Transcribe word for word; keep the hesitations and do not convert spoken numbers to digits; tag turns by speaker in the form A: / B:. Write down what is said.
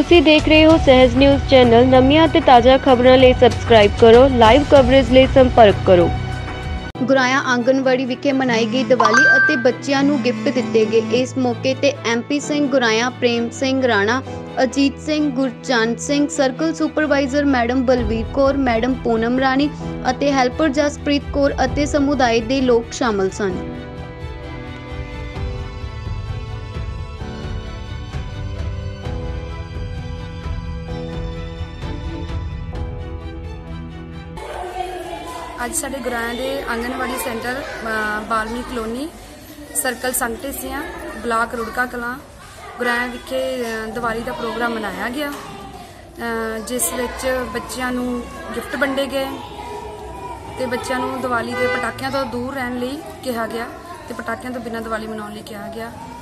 A: ਤੁਸੀਂ ਦੇਖ ਰਹੇ ਹੋ ਸਹਿਜ ਨਿਊਜ਼ ਚੈਨਲ। ਨਵੀਆਂ ਤੇ ਤਾਜ਼ਾ ਖਬਰਾਂ ਲਈ ਸਬਸਕ੍ਰਾਈਬ ਕਰੋ। ਲਾਈਵ ਕਵਰੇਜ ਲਈ ਸੰਪਰਕ ਕਰੋ।
B: ਗੁਰਾਇਆ ਆਂਗਨਵਾੜੀ ਵਿਖੇ ਮਨਾਈ ਗਈ ਦੀਵਾਲੀ ਅਤੇ ਬੱਚਿਆਂ ਨੂੰ ਗਿਫਟ ਦਿੱਤੇ ਗਏ। ਇਸ ਮੌਕੇ ਤੇ MP Singh Guraya, Prem Singh Rana, Ajit Singh, Gurchand Singh, circle supervisor madam Balvir Kaur, madam Poonam Rani ਅਤੇ ਹੈਲਪਰ ਜਸਪ੍ਰੀਤ ਕੌਰ ਅਤੇ ਸਮੁਦਾਇ ਦੇ ਲੋਕ ਸ਼ਾਮਲ ਸਨ।
C: ਅੱਜ ਸਾਡੇ ਗੁਰਾਇਆ ਦੇ anganwadi centre Balmi colony circle ਸੰਗਤੇਸੀਆਂ ਬਲਾਕ ਰੁੜਕਾ ਕਲਾਂ ਗੁਰਾਇਆ ਵਿਖੇ ਦੀਵਾਲੀ ਦਾ ਪ੍ਰੋਗਰਾਮ ਮਨਾਇਆ ਗਿਆ, ਜਿਸ ਵਿੱਚ ਬੱਚਿਆਂ ਨੂੰ ਗਿਫਟ ਵੰਡੇ ਗਏ ਤੇ ਬੱਚਿਆਂ ਨੂੰ ਦੀਵਾਲੀ ਦੇ ਪਟਾਕਿਆਂ ਤੋਂ ਦੂਰ ਰਹਿਣ ਲਈ ਕਿਹਾ ਗਿਆ ਤੇ ਪਟਾਕਿਆਂ ਤੋਂ ਬਿਨਾਂ ਦੀਵਾਲੀ ਮਨਾਉਣ ਲਈ ਕਿਹਾ ਗਿਆ।